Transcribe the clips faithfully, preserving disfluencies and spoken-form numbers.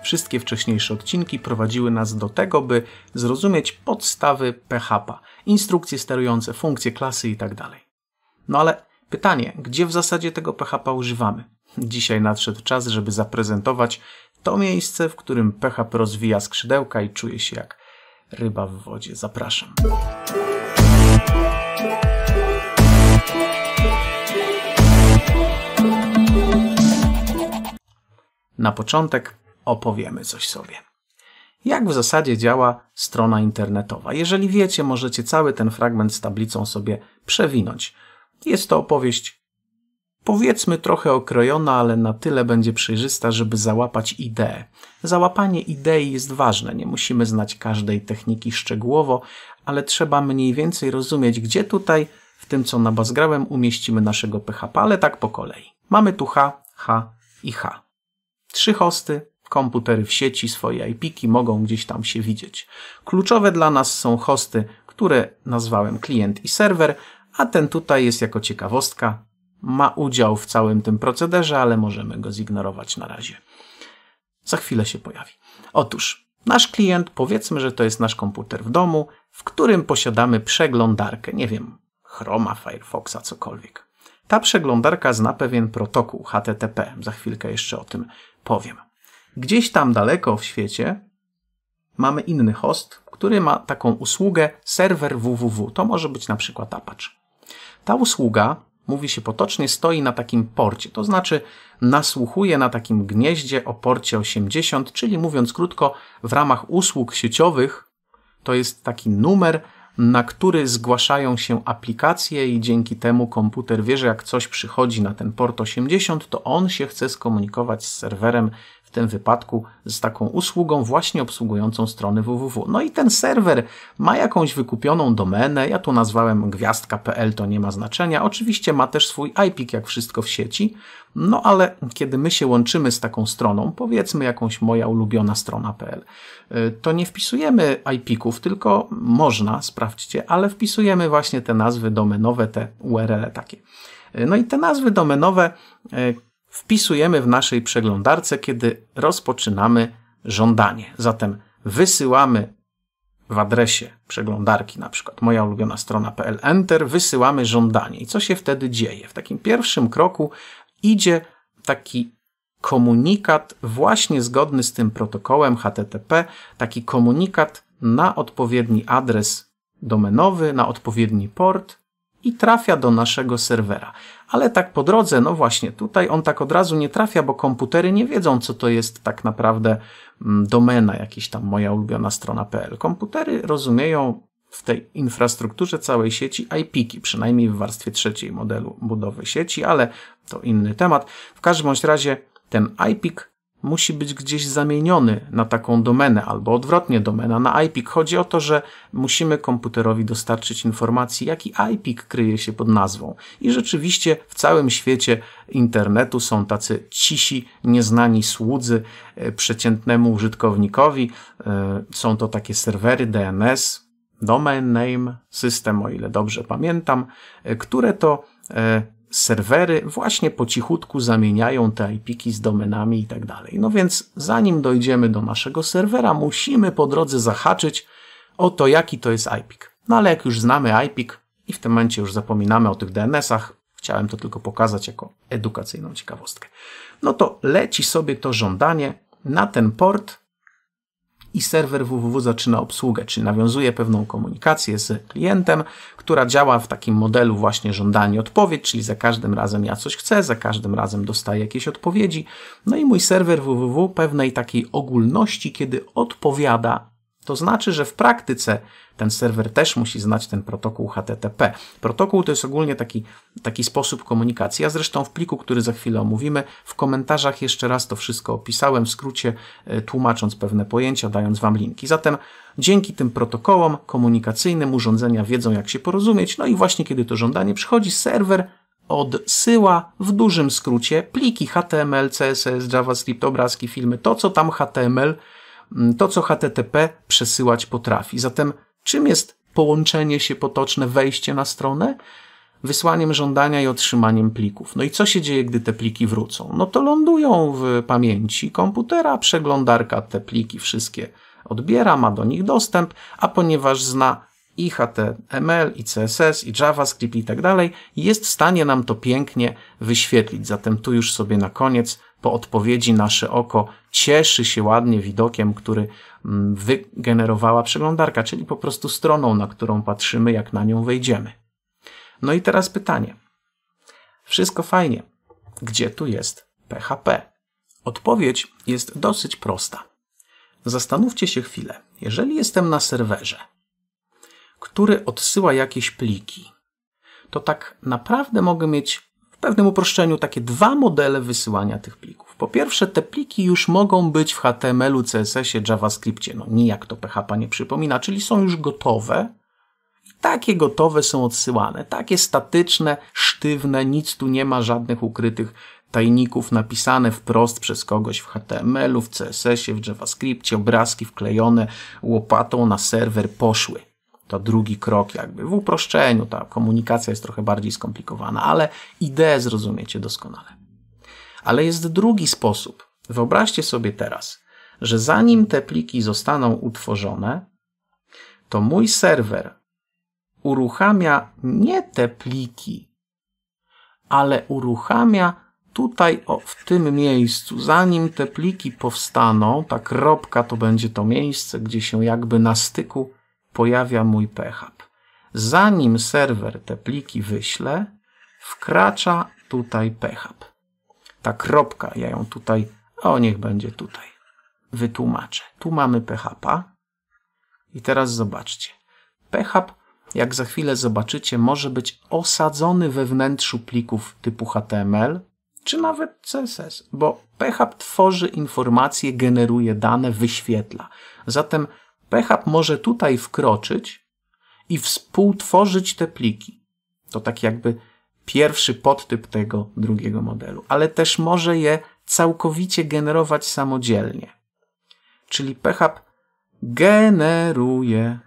Wszystkie wcześniejsze odcinki prowadziły nas do tego, by zrozumieć podstawy P H P, instrukcje sterujące, funkcje, klasy itd. No ale pytanie, gdzie w zasadzie tego P H P używamy? Dzisiaj nadszedł czas, żeby zaprezentować to miejsce, w którym P H P rozwija skrzydełka i czuje się jak ryba w wodzie. Zapraszam. Na początek opowiemy coś sobie. Jak w zasadzie działa strona internetowa? Jeżeli wiecie, możecie cały ten fragment z tablicą sobie przewinąć. Jest to opowieść, powiedzmy, trochę okrojona, ale na tyle będzie przejrzysta, żeby załapać ideę. Załapanie idei jest ważne. Nie musimy znać każdej techniki szczegółowo, ale trzeba mniej więcej rozumieć, gdzie tutaj w tym, co nabazgrałem, umieścimy naszego P H P, ale tak po kolei. Mamy tu H, H i H. Trzy hosty, komputery w sieci, swoje I P-ki mogą gdzieś tam się widzieć. Kluczowe dla nas są hosty, które nazwałem klient i serwer, a ten tutaj jest jako ciekawostka. Ma udział w całym tym procederze, ale możemy go zignorować na razie. Za chwilę się pojawi. Otóż nasz klient, powiedzmy, że to jest nasz komputer w domu, w którym posiadamy przeglądarkę, nie wiem, Chroma, Firefoxa, cokolwiek. Ta przeglądarka zna pewien protokół H T T P. Za chwilkę jeszcze o tym powiem. Gdzieś tam daleko w świecie mamy inny host, który ma taką usługę serwer www. To może być na przykład Apache. Ta usługa, mówi się potocznie, stoi na takim porcie, to znaczy nasłuchuje na takim gnieździe o porcie osiemdziesiąt, czyli mówiąc krótko, w ramach usług sieciowych to jest taki numer, na który zgłaszają się aplikacje i dzięki temu komputer wie, że jak coś przychodzi na ten port osiemdziesiąt, to on się chce skomunikować z serwerem, w tym wypadku z taką usługą właśnie obsługującą strony www. No i ten serwer ma jakąś wykupioną domenę, ja tu nazwałem gwiazdka kropka p l, to nie ma znaczenia. Oczywiście ma też swój I P, jak wszystko w sieci, no ale kiedy my się łączymy z taką stroną, powiedzmy jakąś moja ulubiona strona kropka p l, to nie wpisujemy I P-ków, tylko można, sprawdźcie, ale wpisujemy właśnie te nazwy domenowe, te U R L-e takie. No i te nazwy domenowe wpisujemy w naszej przeglądarce, kiedy rozpoczynamy żądanie. Zatem wysyłamy w adresie przeglądarki, na przykład moja ulubiona strona kropka p l, enter, wysyłamy żądanie. I co się wtedy dzieje? W takim pierwszym kroku idzie taki komunikat właśnie zgodny z tym protokołem H T T P, taki komunikat na odpowiedni adres domenowy, na odpowiedni port i trafia do naszego serwera. Ale tak po drodze, no właśnie, tutaj on tak od razu nie trafia, bo komputery nie wiedzą, co to jest tak naprawdę domena, jakaś tam moja ulubiona strona kropka p l. Komputery rozumieją w tej infrastrukturze całej sieci I P-ki, przynajmniej w warstwie trzeciej modelu budowy sieci, ale to inny temat. W każdym bądź razie ten I P K musi być gdzieś zamieniony na taką domenę, albo odwrotnie domena na I P K. Chodzi o to, że musimy komputerowi dostarczyć informacji, jaki I P K kryje się pod nazwą. I rzeczywiście w całym świecie internetu są tacy cisi, nieznani słudzy przeciętnemu użytkownikowi. Są to takie serwery D N S, Domain Name System, o ile dobrze pamiętam, które to serwery właśnie po cichutku zamieniają te I P-ki z domenami i tak dalej. No więc zanim dojdziemy do naszego serwera, musimy po drodze zahaczyć o to, jaki to jest I P K. No ale jak już znamy I P K i w tym momencie już zapominamy o tych D N S-ach, chciałem to tylko pokazać jako edukacyjną ciekawostkę, no to leci sobie to żądanie na ten port i serwer www zaczyna obsługę, czyli nawiązuje pewną komunikację z klientem, która działa w takim modelu właśnie żądanie-odpowiedź, czyli za każdym razem ja coś chcę, za każdym razem dostaję jakieś odpowiedzi. No i mój serwer www pewnej takiej ogólności, kiedy odpowiada, to znaczy, że w praktyce ten serwer też musi znać ten protokół H T T P. Protokół to jest ogólnie taki, taki sposób komunikacji. Ja zresztą w pliku, który za chwilę omówimy, w komentarzach jeszcze raz to wszystko opisałem, w skrócie tłumacząc pewne pojęcia, dając Wam linki. Zatem dzięki tym protokołom komunikacyjnym urządzenia wiedzą, jak się porozumieć. No i właśnie kiedy to żądanie przychodzi, serwer odsyła w dużym skrócie pliki H T M L, C S S, JavaScript, obrazki, filmy, to co tam H T M L, to co H T T P przesyłać potrafi. Zatem czym jest połączenie się potoczne, wejście na stronę? wysłaniem żądania i otrzymaniem plików. No i co się dzieje, gdy te pliki wrócą? No to lądują w pamięci komputera, przeglądarka te pliki wszystkie odbiera, ma do nich dostęp, a ponieważ zna i H T M L, i C S S, i JavaScript i tak dalej, jest w stanie nam to pięknie wyświetlić. Zatem tu już sobie na koniec, po odpowiedzi, nasze oko cieszy się ładnie widokiem, który wygenerowała przeglądarka, czyli po prostu stroną, na którą patrzymy, jak na nią wejdziemy. No i teraz pytanie. Wszystko fajnie. Gdzie tu jest P H P? Odpowiedź jest dosyć prosta. Zastanówcie się chwilę. Jeżeli jestem na serwerze, który odsyła jakieś pliki, to tak naprawdę mogę mieć w pewnym uproszczeniu takie dwa modele wysyłania tych plików. Po pierwsze, te pliki już mogą być w H T M L u, C S S ie, JavaScriptie, no nijak to P H P nie przypomina, czyli są już gotowe. Takie gotowe są odsyłane, takie statyczne, sztywne, nic tu nie ma, żadnych ukrytych tajników, napisane wprost przez kogoś w H T M L u, w C S S ie, w JavaScriptie, obrazki wklejone łopatą na serwer poszły. To drugi krok jakby. W uproszczeniu ta komunikacja jest trochę bardziej skomplikowana, ale ideę zrozumiecie doskonale. Ale jest drugi sposób. Wyobraźcie sobie teraz, że zanim te pliki zostaną utworzone, to mój serwer uruchamia nie te pliki, ale uruchamia tutaj, o, w tym miejscu, zanim te pliki powstaną, ta kropka to będzie to miejsce, gdzie się jakby na styku pojawia mój P H P. Zanim serwer te pliki wyśle, wkracza tutaj P H P. Ta kropka, ja ją tutaj, o niech będzie tutaj, wytłumaczę. Tu mamy P H P i teraz zobaczcie. P H P, jak za chwilę zobaczycie, może być osadzony we wnętrzu plików typu H T M L, czy nawet C S S, bo P H P tworzy informacje, generuje dane, wyświetla. Zatem P H P może tutaj wkroczyć i współtworzyć te pliki. To tak jakby pierwszy podtyp tego drugiego modelu, ale też może je całkowicie generować samodzielnie. Czyli P H P generuje,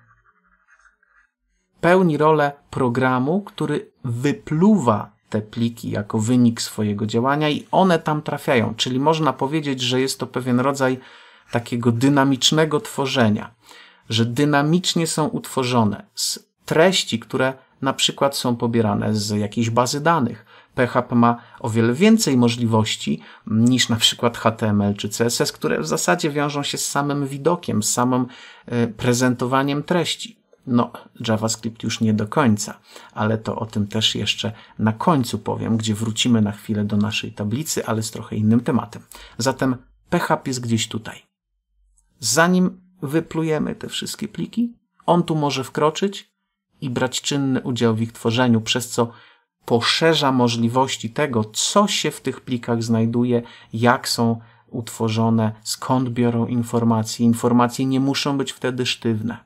pełni rolę programu, który wypluwa te pliki jako wynik swojego działania i one tam trafiają. Czyli można powiedzieć, że jest to pewien rodzaj takiego dynamicznego tworzenia, że dynamicznie są utworzone z treści, które na przykład są pobierane z jakiejś bazy danych. P H P ma o wiele więcej możliwości niż na przykład H T M L czy C S S, które w zasadzie wiążą się z samym widokiem, z samym prezentowaniem treści. No, JavaScript już nie do końca, ale to o tym też jeszcze na końcu powiem, gdzie wrócimy na chwilę do naszej tablicy, ale z trochę innym tematem. Zatem P H P jest gdzieś tutaj. Zanim wyplujemy te wszystkie pliki, on tu może wkroczyć i brać czynny udział w ich tworzeniu, przez co poszerza możliwości tego, co się w tych plikach znajduje, jak są utworzone, skąd biorą informacje. Informacje nie muszą być wtedy sztywne.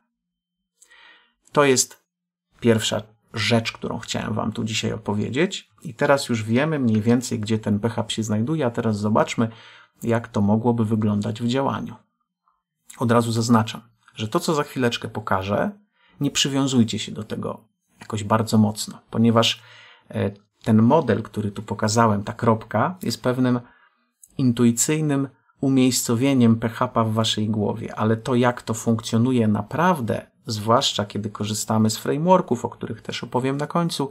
To jest pierwsza rzecz, którą chciałem wam tu dzisiaj opowiedzieć. I teraz już wiemy mniej więcej, gdzie ten P H P się znajduje, a teraz zobaczmy, jak to mogłoby wyglądać w działaniu. Od razu zaznaczam, że to, co za chwileczkę pokażę, nie przywiązujcie się do tego jakoś bardzo mocno, ponieważ ten model, który tu pokazałem, ta kropka, jest pewnym intuicyjnym umiejscowieniem P H P w waszej głowie, ale to, jak to funkcjonuje naprawdę, zwłaszcza kiedy korzystamy z frameworków, o których też opowiem na końcu,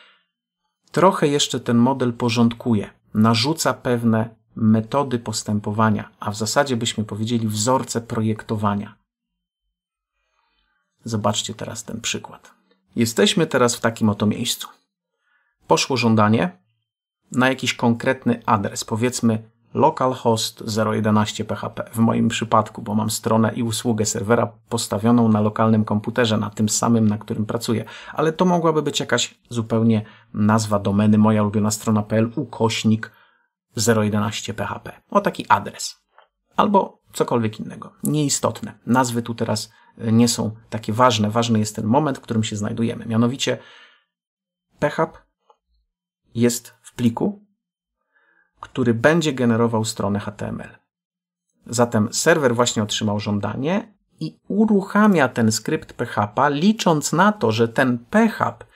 trochę jeszcze ten model porządkuje, narzuca pewne metody postępowania, a w zasadzie byśmy powiedzieli wzorce projektowania. Zobaczcie teraz ten przykład. Jesteśmy teraz w takim oto miejscu. Poszło żądanie na jakiś konkretny adres, powiedzmy localhost zero jedenaście P H P w moim przypadku, bo mam stronę i usługę serwera postawioną na lokalnym komputerze, na tym samym, na którym pracuję, ale to mogłaby być jakaś zupełnie nazwa domeny, moja ulubiona strona.pl ukośnik zero jedenaście P H P. O taki adres. Albo cokolwiek innego. Nieistotne. Nazwy tu teraz nie są takie ważne. Ważny jest ten moment, w którym się znajdujemy. Mianowicie P H P jest w pliku, który będzie generował stronę H T M L. Zatem serwer właśnie otrzymał żądanie i uruchamia ten skrypt P H P, licząc na to, że ten P H P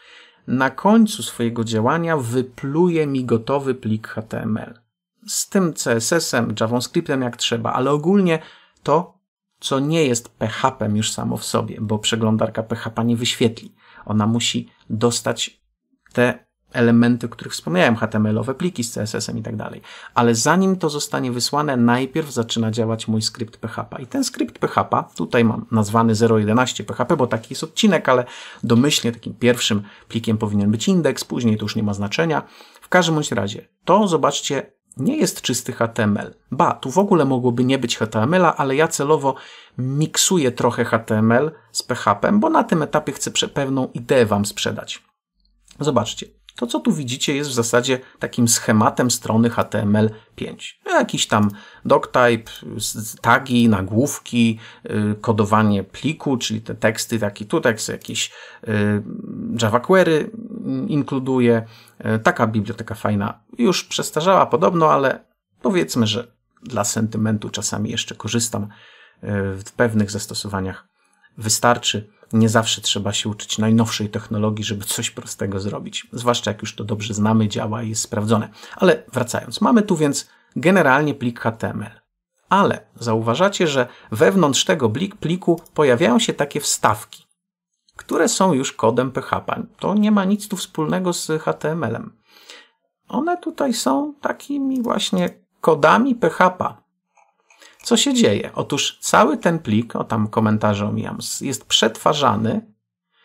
na końcu swojego działania wypluje mi gotowy plik H T M L. Z tym C S S-em, JavaScriptem jak trzeba, ale ogólnie to, co nie jest P H P-em już samo w sobie, bo przeglądarka P H P nie wyświetli. Ona musi dostać te elementy, o których wspomniałem, H T M L-owe pliki z C S S-em i tak dalej. Ale zanim to zostanie wysłane, najpierw zaczyna działać mój skrypt P H P. I ten skrypt P H P, tutaj mam nazwany zero jedenaście P H P, bo taki jest odcinek, ale domyślnie takim pierwszym plikiem powinien być indeks, później to już nie ma znaczenia. W każdym bądź razie, to zobaczcie, nie jest czysty H T M L. Ba, tu w ogóle mogłoby nie być H T M L-a, ale ja celowo miksuję trochę H T M L z P H P-em, bo na tym etapie chcę pewną ideę wam sprzedać. Zobaczcie. To, co tu widzicie, jest w zasadzie takim schematem strony H T M L pięć. Jakiś tam doctype, tagi, nagłówki, kodowanie pliku, czyli te teksty, taki tu tekst, jakieś Java Query inkluduje. Taka biblioteka fajna, już przestarzała podobno, ale powiedzmy, że dla sentymentu czasami jeszcze korzystam. W pewnych zastosowaniach wystarczy. Nie zawsze trzeba się uczyć najnowszej technologii, żeby coś prostego zrobić. Zwłaszcza jak już to dobrze znamy, działa i jest sprawdzone. Ale wracając, mamy tu więc generalnie plik H T M L. Ale zauważacie, że wewnątrz tego pliku pojawiają się takie wstawki, które są już kodem P H P. To nie ma nic tu wspólnego z H T M L-em. One tutaj są takimi właśnie kodami P H P. Co się dzieje? Otóż cały ten plik, o tam komentarze omijam, jest przetwarzany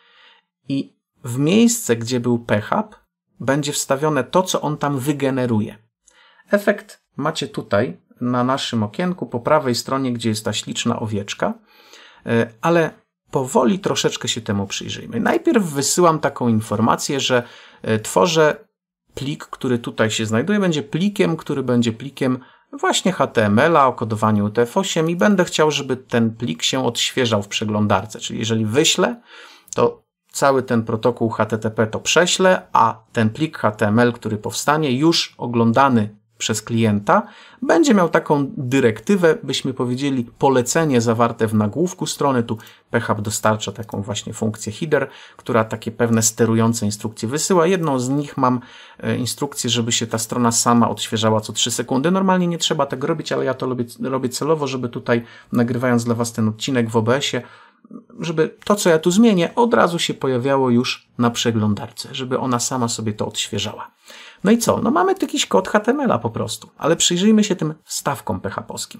i w miejsce, gdzie był P H P, będzie wstawione to, co on tam wygeneruje. Efekt macie tutaj na naszym okienku po prawej stronie, gdzie jest ta śliczna owieczka, ale powoli troszeczkę się temu przyjrzyjmy. Najpierw wysyłam taką informację, że tworzę plik, który tutaj się znajduje, będzie plikiem, który będzie plikiem właśnie H T M L-a o kodowaniu U T F osiem i będę chciał, żeby ten plik się odświeżał w przeglądarce. Czyli jeżeli wyślę, to cały ten protokół H T T P to prześlę, a ten plik H T M L, który powstanie, już oglądany przez klienta, będzie miał taką dyrektywę, byśmy powiedzieli polecenie zawarte w nagłówku strony. Tu P H P dostarcza taką właśnie funkcję header, która takie pewne sterujące instrukcje wysyła. Jedną z nich mam instrukcję, żeby się ta strona sama odświeżała co trzy sekundy. Normalnie nie trzeba tego robić, ale ja to robię, robię celowo, żeby tutaj nagrywając dla was ten odcinek w O B S-ie, żeby to, co ja tu zmienię, od razu się pojawiało już na przeglądarce, żeby ona sama sobie to odświeżała. No i co? No mamy tu jakiś kod H T M L-a po prostu, ale przyjrzyjmy się tym wstawkom P H P-owskim.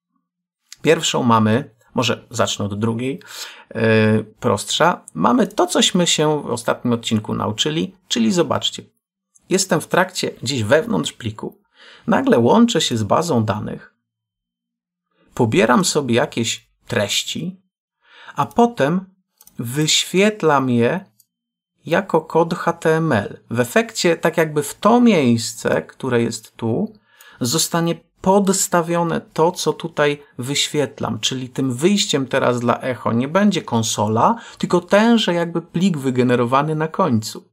Pierwszą mamy, może zacznę od drugiej, yy, prostsza. Mamy to, cośmy się w ostatnim odcinku nauczyli, czyli zobaczcie, jestem w trakcie gdzieś wewnątrz pliku, nagle łączę się z bazą danych, pobieram sobie jakieś treści, a potem wyświetlam je jako kod H T M L. W efekcie, tak jakby w to miejsce, które jest tu, zostanie podstawione to, co tutaj wyświetlam, czyli tym wyjściem teraz dla echo nie będzie konsola, tylko tenże jakby plik wygenerowany na końcu.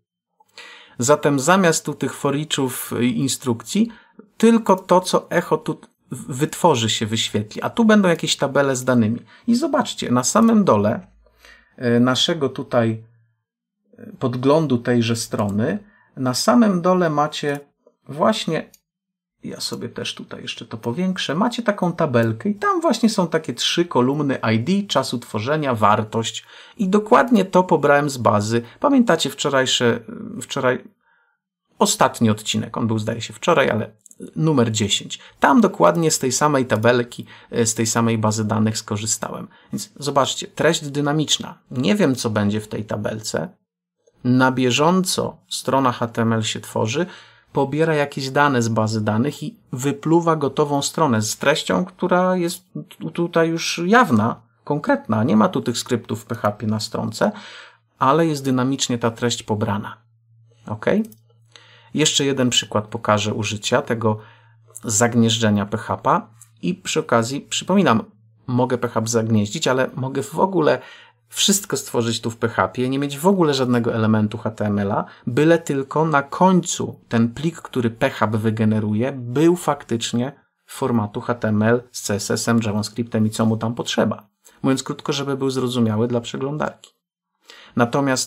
Zatem zamiast tu tych for each'ów i instrukcji, tylko to, co echo tu wytworzy, się wyświetli, a tu będą jakieś tabele z danymi. I zobaczcie, na samym dole naszego tutaj podglądu tejże strony, na samym dole macie właśnie, ja sobie też tutaj jeszcze to powiększę, macie taką tabelkę i tam właśnie są takie trzy kolumny I D, czasu tworzenia, wartość i dokładnie to pobrałem z bazy. Pamiętacie wczorajsze, wczoraj, ostatni odcinek, on był zdaje się wczoraj, ale numer dziesięć. Tam dokładnie z tej samej tabelki, z tej samej bazy danych skorzystałem. Więc zobaczcie, treść dynamiczna. Nie wiem, co będzie w tej tabelce. Na bieżąco strona H T M L się tworzy, pobiera jakieś dane z bazy danych i wypluwa gotową stronę z treścią, która jest tutaj już jawna, konkretna. Nie ma tu tych skryptów w P H P na stronce, ale jest dynamicznie ta treść pobrana. OK? Jeszcze jeden przykład pokażę użycia tego zagnieżdżenia P H P i przy okazji przypominam, mogę P H P zagnieździć, ale mogę w ogóle wszystko stworzyć tu w P H P, nie mieć w ogóle żadnego elementu H T M L-a, byle tylko na końcu ten plik, który P H P wygeneruje, był faktycznie formatu H T M L z C S S-em, JavaScriptem i co mu tam potrzeba. Mówiąc krótko, żeby był zrozumiały dla przeglądarki. Natomiast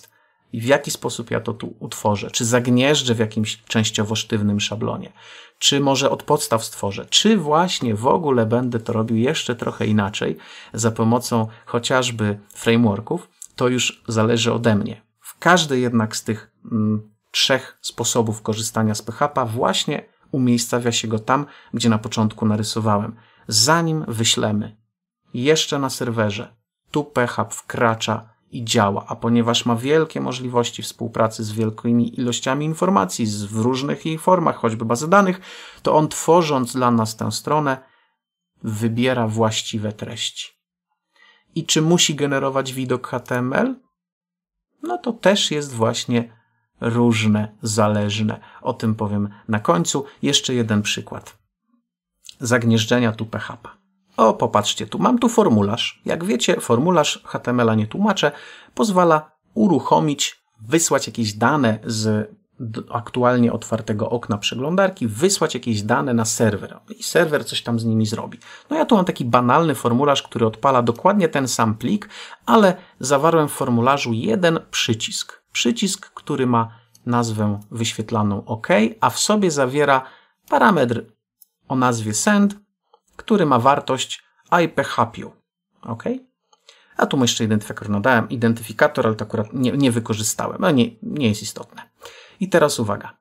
i w jaki sposób ja to tu utworzę. Czy zagnieżdżę w jakimś częściowo sztywnym szablonie, czy może od podstaw stworzę, czy właśnie w ogóle będę to robił jeszcze trochę inaczej za pomocą chociażby frameworków, to już zależy ode mnie. W każdej jednak z tych mm, trzech sposobów korzystania z P H P właśnie umiejscawia się go tam, gdzie na początku narysowałem. Zanim wyślemy jeszcze na serwerze, tu P H P wkracza i działa, a ponieważ ma wielkie możliwości współpracy z wielkimi ilościami informacji z, w różnych jej formach, choćby bazy danych, to on tworząc dla nas tę stronę wybiera właściwe treści. I czy musi generować widok H T M L? No to też jest właśnie różne, zależne. O tym powiem na końcu. Jeszcze jeden przykład zagnieżdżenia tu P H P. O, popatrzcie tu, mam tu formularz. Jak wiecie, formularz H T M L a nie tłumaczę, pozwala uruchomić, wysłać jakieś dane z aktualnie otwartego okna przeglądarki, wysłać jakieś dane na serwer i serwer coś tam z nimi zrobi. No ja tu mam taki banalny formularz, który odpala dokładnie ten sam plik, ale zawarłem w formularzu jeden przycisk. Przycisk, który ma nazwę wyświetlaną OK, a w sobie zawiera parametr o nazwie send, który ma wartość I P H P U. OK? A tu jeszcze identyfikator nadałem, identyfikator, ale to akurat nie, nie wykorzystałem. No nie, nie jest istotne. I teraz uwaga.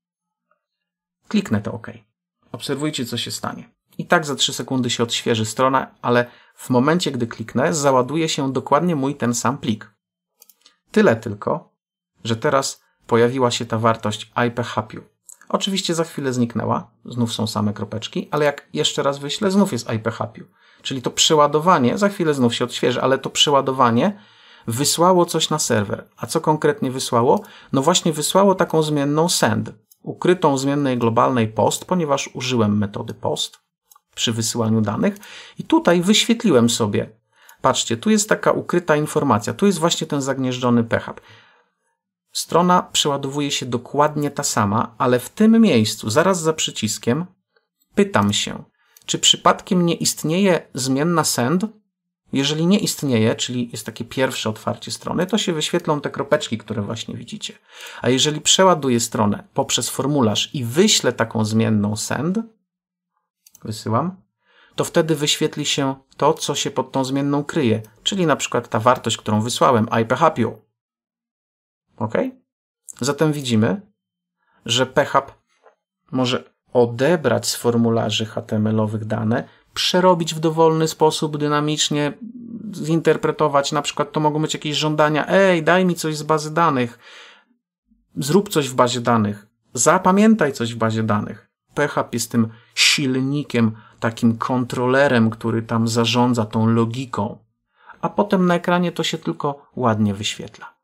Kliknę to OK. Obserwujcie, co się stanie. I tak za trzy sekundy się odświeży strona, ale w momencie, gdy kliknę, załaduje się dokładnie mój ten sam plik. Tyle tylko, że teraz pojawiła się ta wartość I P H P U. Oczywiście za chwilę zniknęła, znów są same kropeczki, ale jak jeszcze raz wyślę, znów jest I P H P U. Czyli to przeładowanie, za chwilę znów się odświeży, ale to przeładowanie wysłało coś na serwer. A co konkretnie wysłało? No właśnie wysłało taką zmienną send, ukrytą w zmiennej globalnej post, ponieważ użyłem metody post przy wysyłaniu danych i tutaj wyświetliłem sobie. Patrzcie, tu jest taka ukryta informacja, tu jest właśnie ten zagnieżdżony P H P. Strona przeładowuje się dokładnie ta sama, ale w tym miejscu, zaraz za przyciskiem, pytam się, czy przypadkiem nie istnieje zmienna send? Jeżeli nie istnieje, czyli jest takie pierwsze otwarcie strony, to się wyświetlą te kropeczki, które właśnie widzicie. A jeżeli przeładuję stronę poprzez formularz i wyślę taką zmienną send, wysyłam, to wtedy wyświetli się to, co się pod tą zmienną kryje, czyli na przykład ta wartość, którą wysłałem, I P H P U. OK? Zatem widzimy, że P H P może odebrać z formularzy H T M L-owych dane, przerobić w dowolny sposób, dynamicznie, zinterpretować. Na przykład to mogą być jakieś żądania. Ej, daj mi coś z bazy danych. Zrób coś w bazie danych. Zapamiętaj coś w bazie danych. P H P jest tym silnikiem, takim kontrolerem, który tam zarządza tą logiką. A potem na ekranie to się tylko ładnie wyświetla.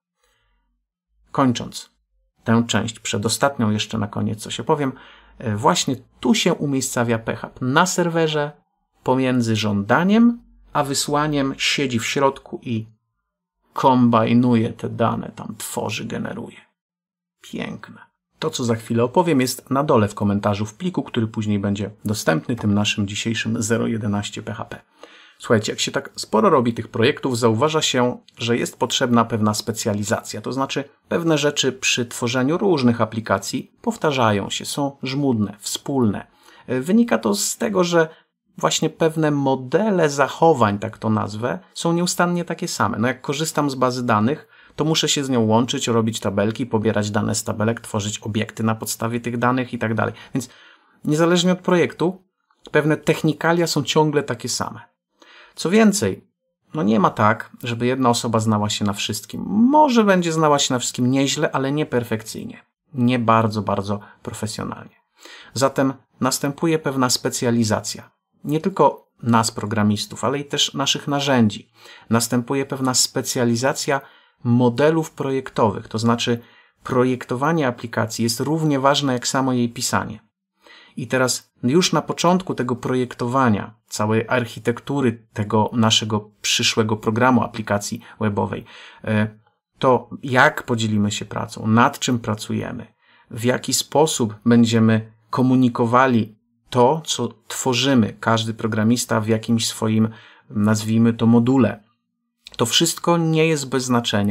Kończąc tę część, przedostatnią jeszcze na koniec coś opowiem, właśnie tu się umiejscawia P H P. Na serwerze pomiędzy żądaniem a wysłaniem siedzi w środku i kombinuje te dane, tam tworzy, generuje. Piękne. To, co za chwilę opowiem, jest na dole w komentarzu w pliku, który później będzie dostępny, tym naszym dzisiejszym zero jedenaście P H P. Słuchajcie, jak się tak sporo robi tych projektów, zauważa się, że jest potrzebna pewna specjalizacja. To znaczy pewne rzeczy przy tworzeniu różnych aplikacji powtarzają się, są żmudne, wspólne. Wynika to z tego, że właśnie pewne modele zachowań, tak to nazwę, są nieustannie takie same. No jak korzystam z bazy danych, to muszę się z nią łączyć, robić tabelki, pobierać dane z tabelek, tworzyć obiekty na podstawie tych danych i tak dalej. Więc niezależnie od projektu, pewne technikalia są ciągle takie same. Co więcej, no nie ma tak, żeby jedna osoba znała się na wszystkim. Może będzie znała się na wszystkim nieźle, ale nie perfekcyjnie. Nie bardzo, bardzo profesjonalnie. Zatem następuje pewna specjalizacja. Nie tylko nas, programistów, ale i też naszych narzędzi. Następuje pewna specjalizacja modelów projektowych, to znaczy projektowanie aplikacji jest równie ważne jak samo jej pisanie. I teraz już na początku tego projektowania, całej architektury tego naszego przyszłego programu aplikacji webowej, to jak podzielimy się pracą, nad czym pracujemy, w jaki sposób będziemy komunikowali to, co tworzymy, każdy programista w jakimś swoim, nazwijmy to, module. To wszystko nie jest bez znaczenia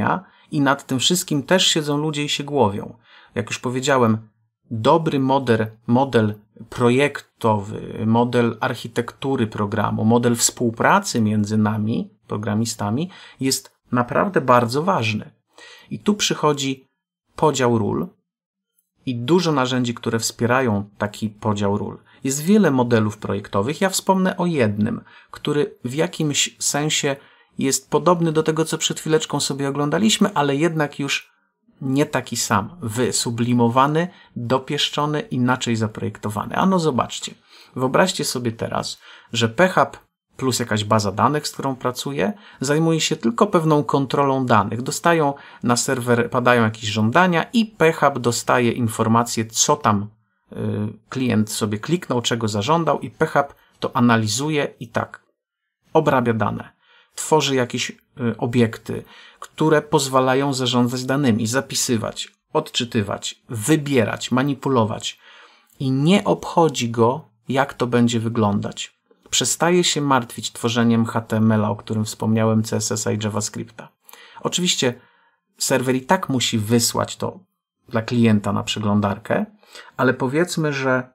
i nad tym wszystkim też siedzą ludzie i się głowią. Jak już powiedziałem, dobry model, model projektowy, model architektury programu, model współpracy między nami, programistami, jest naprawdę bardzo ważny. I tu przychodzi podział ról i dużo narzędzi, które wspierają taki podział ról. Jest wiele modelów projektowych. Ja wspomnę o jednym, który w jakimś sensie jest podobny do tego, co przed chwileczką sobie oglądaliśmy, ale jednak już nie taki sam. Wysublimowany, dopieszczony, inaczej zaprojektowany. Ano zobaczcie. Wyobraźcie sobie teraz, że P H P plus jakaś baza danych, z którą pracuję, zajmuje się tylko pewną kontrolą danych. Dostają na serwer, padają jakieś żądania i P H P dostaje informację, co tam y, klient sobie kliknął, czego zażądał i P H P to analizuje i tak obrabia dane. Tworzy jakieś y, obiekty, które pozwalają zarządzać danymi, zapisywać, odczytywać, wybierać, manipulować i nie obchodzi go, jak to będzie wyglądać. Przestaje się martwić tworzeniem H T M L a, o którym wspomniałem, C S S a i JavaScripta. Oczywiście serwer i tak musi wysłać to dla klienta na przeglądarkę, ale powiedzmy, że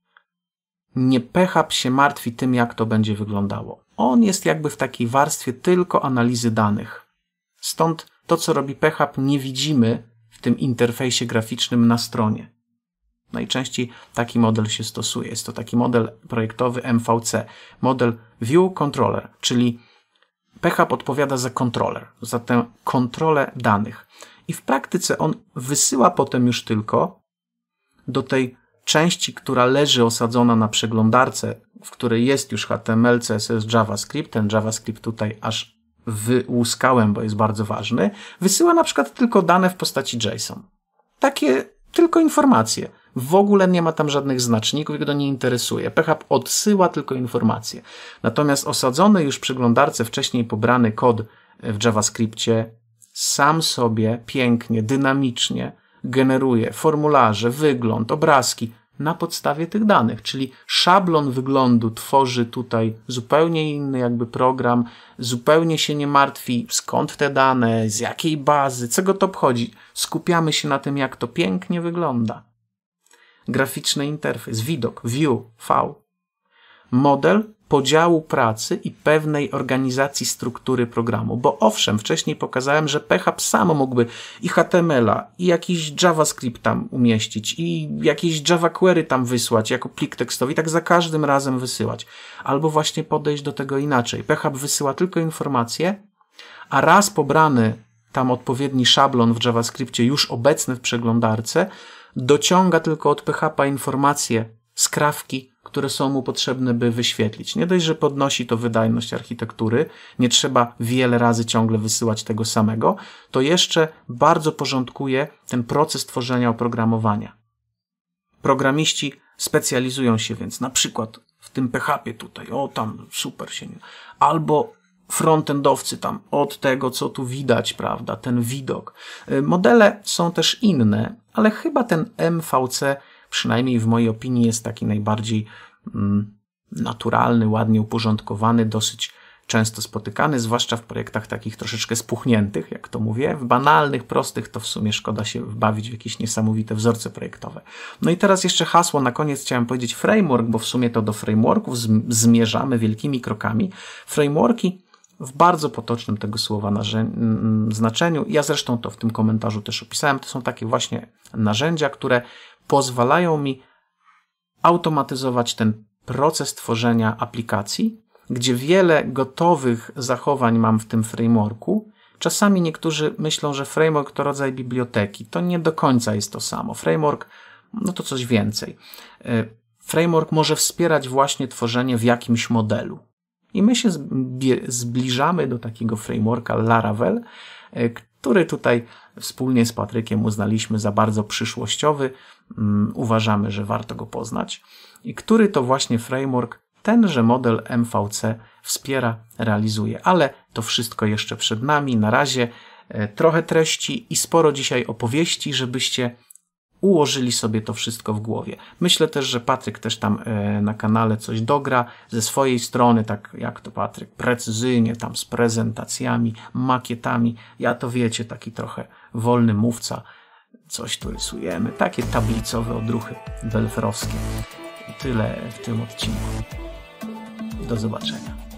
nie P H P się martwi tym, jak to będzie wyglądało. On jest jakby w takiej warstwie tylko analizy danych. Stąd to, co robi P H P, nie widzimy w tym interfejsie graficznym na stronie. Najczęściej taki model się stosuje. Jest to taki model projektowy M V C, model View Controller, czyli P H P odpowiada za kontroler, za tę kontrolę danych. I w praktyce on wysyła potem już tylko do tej części, która leży osadzona na przeglądarce, w której jest już H T M L, C S S, JavaScript. Ten JavaScript tutaj aż wyłuskałem, bo jest bardzo ważny. Wysyła na przykład tylko dane w postaci JSON. Takie tylko informacje. W ogóle nie ma tam żadnych znaczników, jego to nie interesuje. P H P odsyła tylko informacje. Natomiast osadzony już w przeglądarce wcześniej pobrany kod w JavaScriptie sam sobie pięknie, dynamicznie generuje formularze, wygląd, obrazki na podstawie tych danych. Czyli szablon wyglądu tworzy tutaj zupełnie inny jakby program, zupełnie się nie martwi skąd te dane, z jakiej bazy, co go to obchodzi. Skupiamy się na tym, jak to pięknie wygląda. Graficzny interfejs, widok, view, V. Model podziału pracy i pewnej organizacji struktury programu. Bo owszem, wcześniej pokazałem, że P H P samo mógłby i H T M L a, i jakiś JavaScript tam umieścić, i jakieś Java Query tam wysłać jako plik tekstowy i tak za każdym razem wysyłać. Albo właśnie podejść do tego inaczej. P H P wysyła tylko informacje, a raz pobrany tam odpowiedni szablon w JavaScriptie już obecny w przeglądarce, dociąga tylko od P H P informacje, skrawki, które są mu potrzebne, by wyświetlić. Nie dość, że podnosi to wydajność architektury, nie trzeba wiele razy ciągle wysyłać tego samego, to jeszcze bardzo porządkuje ten proces tworzenia oprogramowania. Programiści specjalizują się więc na przykład w tym P H P tutaj, o tam super się nie... Albo frontendowcy tam od tego, co tu widać, prawda, ten widok. Modele są też inne, ale chyba ten M V C, przynajmniej w mojej opinii, jest taki najbardziej mm, naturalny, ładnie uporządkowany, dosyć często spotykany, zwłaszcza w projektach takich troszeczkę spuchniętych, jak to mówię. W banalnych, prostych to w sumie szkoda się wbawić w jakieś niesamowite wzorce projektowe. No i teraz jeszcze hasło, na koniec chciałem powiedzieć framework, bo w sumie to do frameworków zmierzamy wielkimi krokami. Frameworki w bardzo potocznym tego słowa znaczeniu, ja zresztą to w tym komentarzu też opisałem, to są takie właśnie narzędzia, które pozwalają mi automatyzować ten proces tworzenia aplikacji, gdzie wiele gotowych zachowań mam w tym frameworku. Czasami niektórzy myślą, że framework to rodzaj biblioteki. To nie do końca jest to samo. Framework, no to coś więcej. Framework może wspierać właśnie tworzenie w jakimś modelu. I my się zbliżamy do takiego frameworka Laravel, który tutaj wspólnie z Patrykiem uznaliśmy za bardzo przyszłościowy. Uważamy, że warto go poznać. I który to właśnie framework tenże model M V C wspiera, realizuje. Ale to wszystko jeszcze przed nami. Na razie trochę treści i sporo dzisiaj opowieści, żebyście ułożyli sobie to wszystko w głowie. Myślę też, że Patryk też tam e, na kanale coś dogra ze swojej strony, tak jak to Patryk, precyzyjnie tam z prezentacjami, makietami. Ja to wiecie, taki trochę wolny mówca. Coś tu rysujemy. Takie tablicowe odruchy belferowskie. I tyle w tym odcinku. Do zobaczenia.